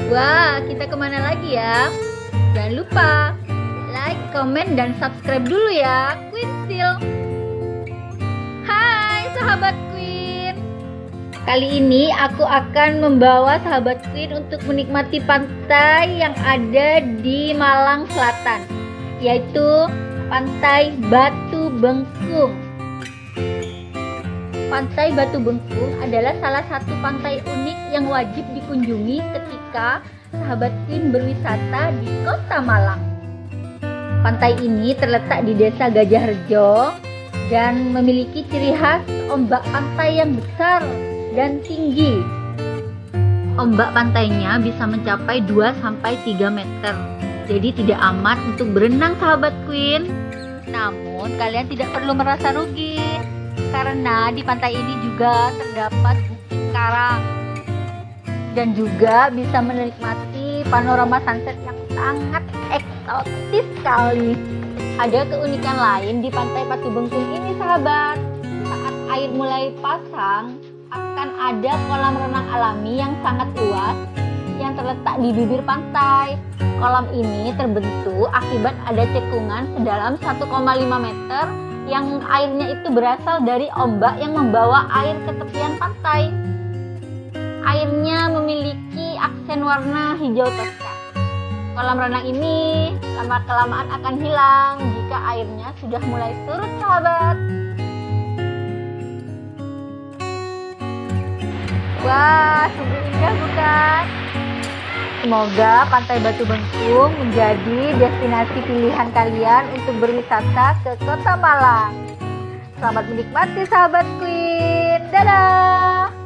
Wah, kita kemana lagi ya? Jangan lupa like, komen, dan subscribe dulu ya, Queen Sil. Hai sahabat Queen. Kali ini aku akan membawa sahabat Queen untuk menikmati pantai yang ada di Malang Selatan, yaitu Pantai Batu Bengkung. Pantai Batu Bengkung adalah salah satu pantai unik yang wajib dikunjungi ketika sahabat Queen berwisata di Kota Malang. Pantai ini terletak di Desa Gajahrejo dan memiliki ciri khas ombak pantai yang besar dan tinggi. Ombak pantainya bisa mencapai 2-3 meter. Jadi tidak aman untuk berenang sahabat Queen. Namun kalian tidak perlu merasa rugi, karena di pantai ini juga terdapat bukit karang dan juga bisa menikmati panorama sunset yang sangat eksotis sekali. Ada keunikan lain di Pantai Batu Bengkung ini sahabat. Saat air mulai pasang, akan ada kolam renang alami yang sangat luas yang terletak di bibir pantai. Kolam ini terbentuk akibat ada cekungan sedalam 1,5 meter yang airnya itu berasal dari ombak yang membawa air ke tepian pantai. Airnya memiliki aksen warna hijau toska. Kolam renang ini lama-kelamaan akan hilang jika airnya sudah mulai surut sahabat. Wah, sungguh indah bukan? Semoga Pantai Batu Bengkung menjadi destinasi pilihan kalian untuk berwisata ke Kota Malang. Selamat menikmati sahabat Queen. Dadah!